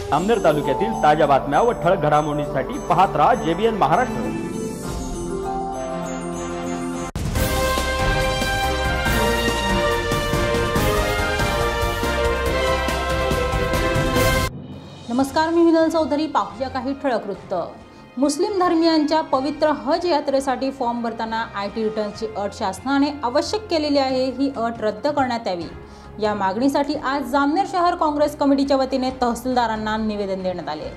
अमनेर तालुक्यातील ताज्या बातम्या व ठळक घडामोडींसाठी पाहत राहा JBN महाराष्ट्र। नमस्कार, मी विनल चौधरी। पाहूया काही ठळक वृत्त। मुस्लिम धर्मियांच्या पवित्र हज यात्रेसाठी फॉर्म भरताना IT रिटर्नची अट शासनाने आवश्यक केलेली आहे। ही अट रद्द करण्यात यावी या मागणीसाठी आज जामनेर शहर काँग्रेस कमिटीच्या वतीने तहसीलदारांना निवेदन देण्यात आले।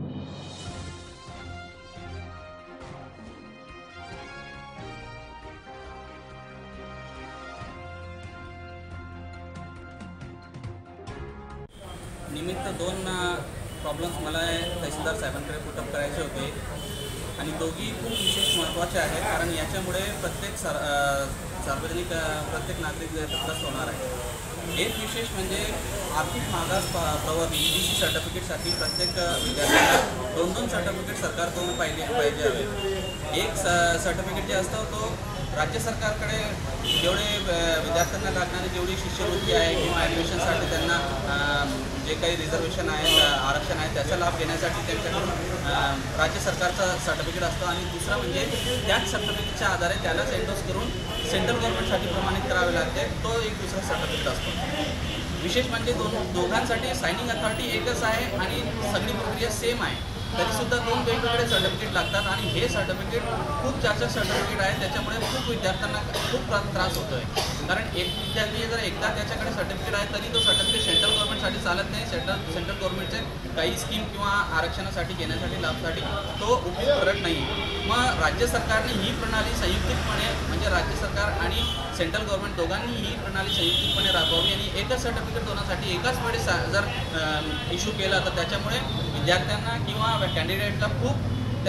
निमित्त दोन प्रॉब्लेम्स मला तहसीलदार साहेबांकडे पुटअप करायचे होते आणि दोघी खूप विशेष महत्त्वाचे आहेत, कारण याच्यामुळे प्रत्येक सार्वजनिक प्रत्येक नागरिक त्रस्त होणार आहे। एक विशेष म्हणजे आर्थिक मागास प्रवर्ग EBC सर्टिफिकेटसाठी प्रत्येक विद्यार्थ्यांना दोन सर्टिफिकेट सरकारकडून पाहिजे हवे। एक सर्टिफिकेट जे असतं तो राज्य सरकारकडे जेवढे विद्यार्थ्यांना लागणारी जेवढी शिष्यवृत्ती आहे किंवा ॲडमिशनसाठी त्यांना जे काही रिझर्वेशन आहे, आरक्षण आहे, त्याचा लाभ घेण्यासाठी त्यांच्याकडून राज्य सरकारचा सर्टिफिकेट असतो आणि दुसरा म्हणजे त्याच सर्टिफिकेटच्या आधारे त्यालाच एंडोर्स करून सेंट्रल गव्हर्नमेंटसाठी प्रमाणित करावे लागते, तो एक दुसरा सर्टिफिकेट असतो। विशेष म्हणजे दोघांसाठी सायनिंग अथॉरिटी एकच आहे आणि सगळी प्रक्रिया सेम आहे, तरीसुद्धा दोन वेगवेगळे सर्टिफिकेट लागतात आणि हे सर्टिफिकेट खूप जास्त सर्टिफिकेट आहे, त्याच्यामुळे खूप विद्यार्थ्यांना खूप त्रास होतो आहे। कारण एक विद्यार्थी जर एकदा त्याच्याकडे सर्टिफिकेट आहे तरी तो सर्टिफिकेट सेंट्रल गव्हर्नमेंटसाठी चालत नाही, सेंट्रल गव्हर्नमेंटचे काही स्कीम किंवा आरक्षणासाठी घेण्यासाठी लाभसाठी तो उपयोग करत नाही। मग राज्य सरकारने ही प्रणाली संयुक्तिकपणे म्हणजे राज्य सरकार आणि सेंट्रल गव्हर्नमेंट दोघांनी ही प्रणाली संयुक्तिकपणे राबवावी आणि एकच सर्टिफिकेट दोनासाठी एकाच वेळेस जर इश्यू केला तर त्याच्यामुळे विद्यार्थ्यांना किंवा कॅन्डिडेटला खूप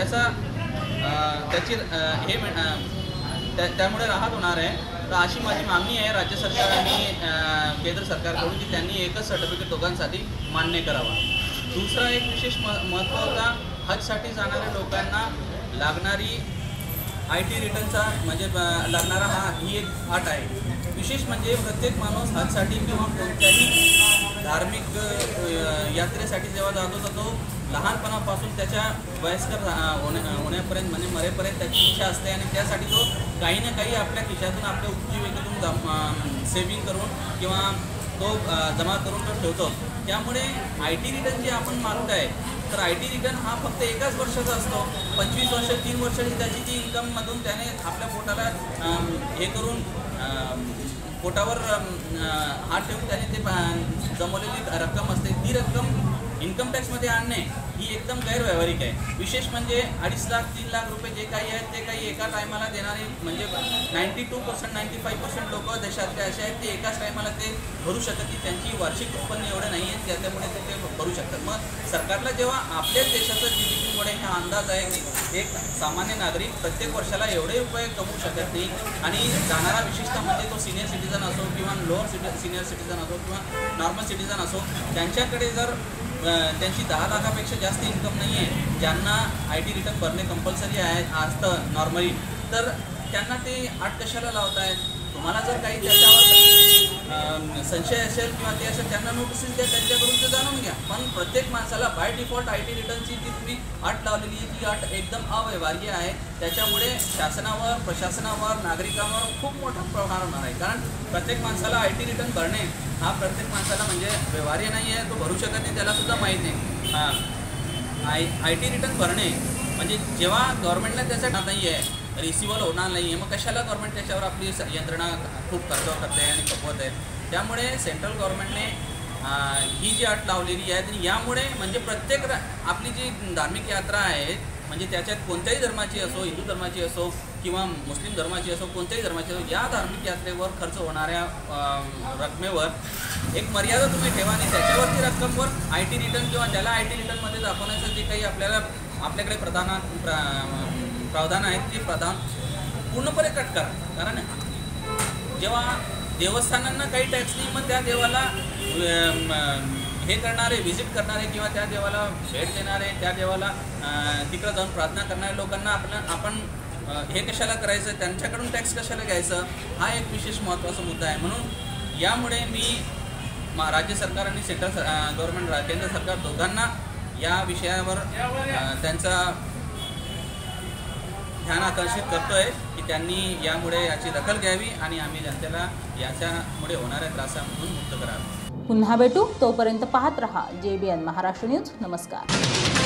त्यामुळे राहत होणार आहे। तर अशी माझी मागणी आहे राज्य सरकार आणि केंद्र सरकारकडून की त्यांनी एकच सर्टिफिकेट दोघांसाठी मान्य करावा। दुसरा एक विशेष महत्त्व होता, हजसाठी जाणाऱ्या लोकांना लागणारी IT रिटर्नचा म्हणजे लागणारा ही एक अट आहे। विशेष म्हणजे प्रत्येक माणूस हजसाठी किंवा कोणत्याही धार्मिक यात्रेसाठी जेव्हा जातो तर तो लहानपणापासून त्याच्या वयस्कर होण्यापर्यंत म्हणजे मरेपर्यंत त्याची इच्छा असते आणि त्यासाठी तो काही ना काही आपल्या खिशातून आपल्या उपजीविकेतून सेविंग करून किंवा तो जमा करून तो ठेवतो। त्यामुळे IT रिटर्न जे आपण मागताय तर IT रिटर्न हा फक्त एकाच वर्षाचा असतो। 25 वर्ष 3 वर्षाची त्याची ती इन्कममधून त्याने आपल्या पोटाला हे करून पोटावर हात ठेवून त्याने ते जमवलेली रक्कम असते, ती रक्कम इन्कम टॅक्समध्ये आणणे ही एकदम गैरव्यावहारिक आहे। विशेष म्हणजे 2.5 लाख 3 लाख रुपये जे काही आहेत ते काही एका टायमाला देणारे म्हणजे 92% 95% लोक देशातले असे आहेत ते एकाच टायमाला ते भरू शकत नाही, त्यांची वार्षिक उत्पन्न एवढं नाही आहे त्यामुळे ते भरू शकतात। मग सरकारला जेव्हा आपल्याच देशाचं GDPमुळे हा अंदाज आहे की एक सामान्य नागरिक प्रत्येक वर्षाला एवढे रुपये कमवू शकत नाही आणि जाणारा विशेषतः म्हणजे तो सिनियर सिटीजन असो किंवा लोअर सिनियर सिटीजन असो किंवा नॉर्मल सिटीजन असो, त्यांच्याकडे जर त्यांची 10 लाखापेक्षा जास्त इन्कम नाही आहे, ज्यांना IT रिटर्न भरणे कंपल्सरी असतं नॉर्मली, तर त्यांना ते अट कशाला लावत आहेत? तुम्हाला जर काही त्याच्यावर संशय असेल किंवा ते असेल त्यांना नोटिसेस द्या, त्यांच्याकडून ते जाणून घ्या। पण प्रत्येक माणसाला बाय डिफॉल्ट IT रिटर्नची जी तुम्ही अट लावलेली आहे ती अट एकदम अव्यवहार्य आहे। त्याच्यामुळे शासनावर, प्रशासनावर, नागरिकांवर खूप मोठा प्रभाव होणार आहे, कारण प्रत्येक माणसाला IT रिटर्न भरणे हा प्रत्येक माणसाला म्हणजे व्यवहार्य नाही आहे, तो भरू शकत नाही, त्यालासुद्धा माहीत नाही। IT रिटर्न भरणे म्हणजे जेव्हा गव्हर्नमेंटला त्याचा नाही आहे, रिसिव्हल होणार नाही आहे, मग कशाला गव्हर्नमेंट त्याच्यावर आपली यंत्रणा खूप खर्च करते आणि खपवत आहे। त्यामुळे सेंट्रल गव्हर्नमेंटने ही जी अट लावलेली आहे आणि यामुळे म्हणजे प्रत्येक आपली जी धार्मिक यात्रा आहे म्हणजे त्याच्यात कोणत्याही धर्माची असो, हिंदू धर्माची असो किंवा मुस्लिम धर्माची असो, कोणत्याही धर्माची असो, या धार्मिक यात्रेवर खर्च होणाऱ्या रकमेवर एक मर्यादा तुम्ही ठेवा आणि त्याच्यावरती रक्कमवर IT रिटर्न किंवा ज्याला IT रिटर्नमध्ये दाखवण्याचं जे काही आपल्याकडे प्रावधान आहेत ते प्रावधान पूर्णपणे कट करा। कारण जेव्हा देवस्थानांना काही टॅक्स नाही, मग त्या देवाला हे करणारे, व्हिजिट करणारे किंवा त्या देवाला भेट देणारे, त्या देवाला तिकडं जाऊन प्रार्थना करणाऱ्या लोकांना आपण हे कशाला करायचं, त्यांच्याकडून टॅक्स कशाला घ्यायचं, हा एक विशेष महत्त्वाचा मुद्दा आहे। म्हणून यामुळे मी राज्य सरकार आणि सेंट्रल गव्हर्नमेंट केंद्र सरकार दोघांना या विषयावर त्यांचा ध्यान आकर्षित करतोय की त्यांनी यामुळे याची दखल घ्यावी आणि आम्ही जनतेला याच्यामुळे होणाऱ्या त्रासामधून मुक्त करावे. पुन्हा भेटू, तोपर्यंत पाहत रहा JBN महाराष्ट्र न्यूज. नमस्कार.